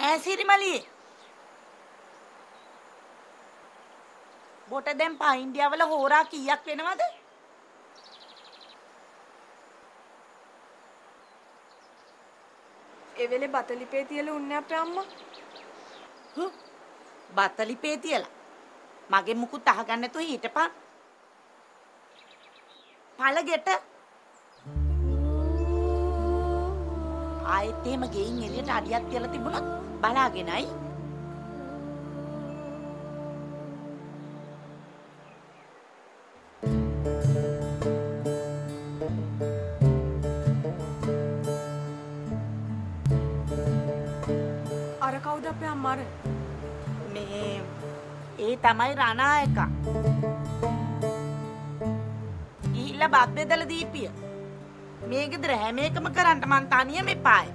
ඈ සිරිමලී. බොට දැන් පයින්ඩියා වල හෝරා කීයක් වෙනවද? ඒ වෙලේ බතලිපේ තියලා උන්නේ අපේ අම්මා. බතලිපේ තියලා. මගේ මුකුත් අහගන්න නැතුව හිටපන්. පළගෙට. ආයෙත් එහෙම ගෙයින් එළියට අඩියක් තියලා තිබුණොත් බලාගෙනයි. අර කවුද අපේ අම්මා? මේ ඒ තමයි රණායක. ඊළ බත් බෙදලා දීපිය. මේ ගෙදර හැම එකම කරන්න මං තනියම එපායි.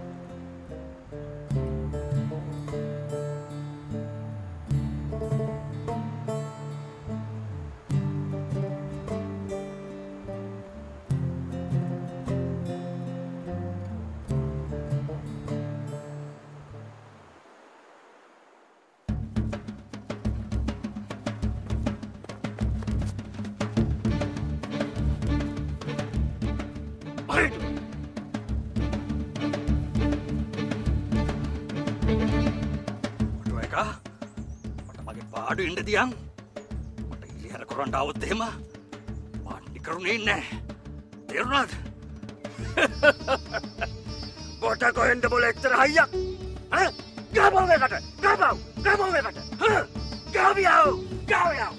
පාඩු ඉන්න තියන් මට ඉලිහර කරන්න આવොත් එහෙම පාණ්ඩි කරුණේ නැහැ තේරුණාද? බොට කොහෙන්ද බොල එක්තර හයියක් ඈ ගාබව එකට ගාබව එකට ගාවියෝ ගාවියෝ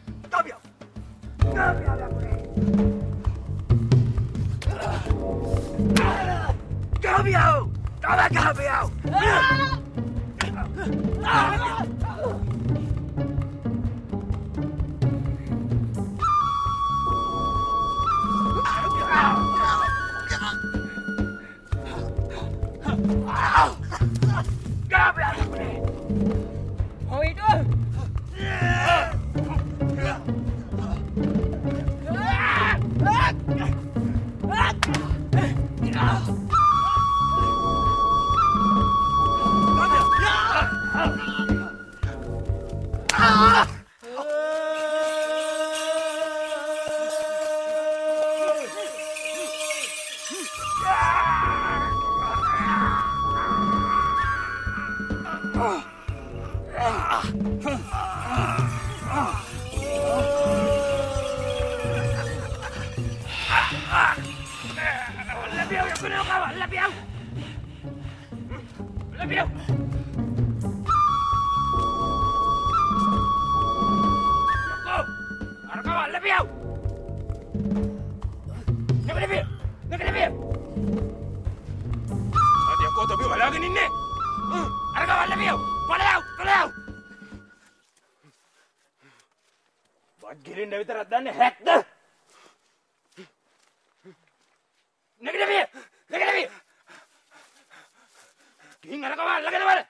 ගිරින්න විතරක් දන්නේ හැක්ද? නැගිටපිය. ගිහින් අරකව අල්ලගෙන වල.